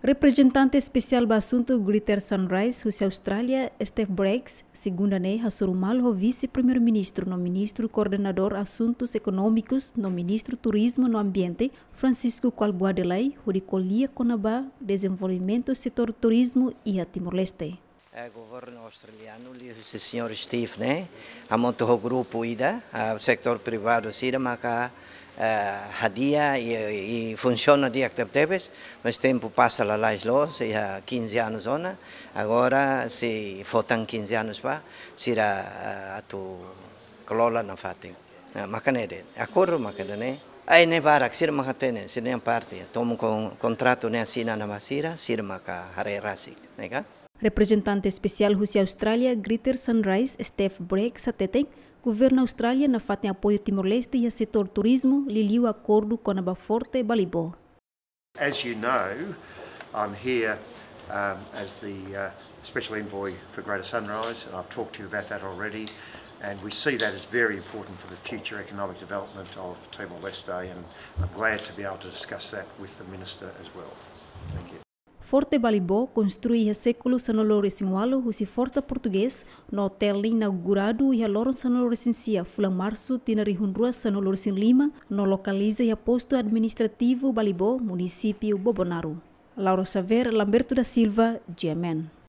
Representante especial do assunto Greater Sunrise, Rússia Austrália, Steve Briggs, segunda-ne, assurumal o vice-primeiro-ministro no ministro coordenador assuntos econômicos no ministro turismo no ambiente, Francisco Calboadelai, hodi colia conaba desenvolvimento setor turismo e a Timor-Leste. O governo australiano, o senhor Steve, né, a montou o grupo ida, o setor privado sira maka hadia e funciona de actividades, mas tempo passa lá se há 15 anos zona, agora se faltam 15 anos para será a tu colola na fati. Macanede, acordo macadane. Aí ne barak sir makatene, se nem parte, tomo contrato ne assina na masira, sir maka harerasi, nega? Representante especial Rússia Austrália, Greater Sunrise, Steve Briggs, ateteng, governo Austrália na fatem apoio Timor-Leste e a setor turismo liliu acordo com Hotél Forte Balibo. As you know, I'm here as the Special Envoy for Greater Sunrise, and I've talked to you about that already, and we see that as very important for the future economic development of Timor-Leste, and I'm glad to be able to discuss that with the Minister as well. Thank you. Forte Balibo construí há séculos no loro singualo o força português no hotel inaugurado e a loro no recensia fula março tina rihunrua no loro Lima no localiza e posto administrativo Balibo, município Bobonaro. Laura Saver, Lamberto da Silva, GMN.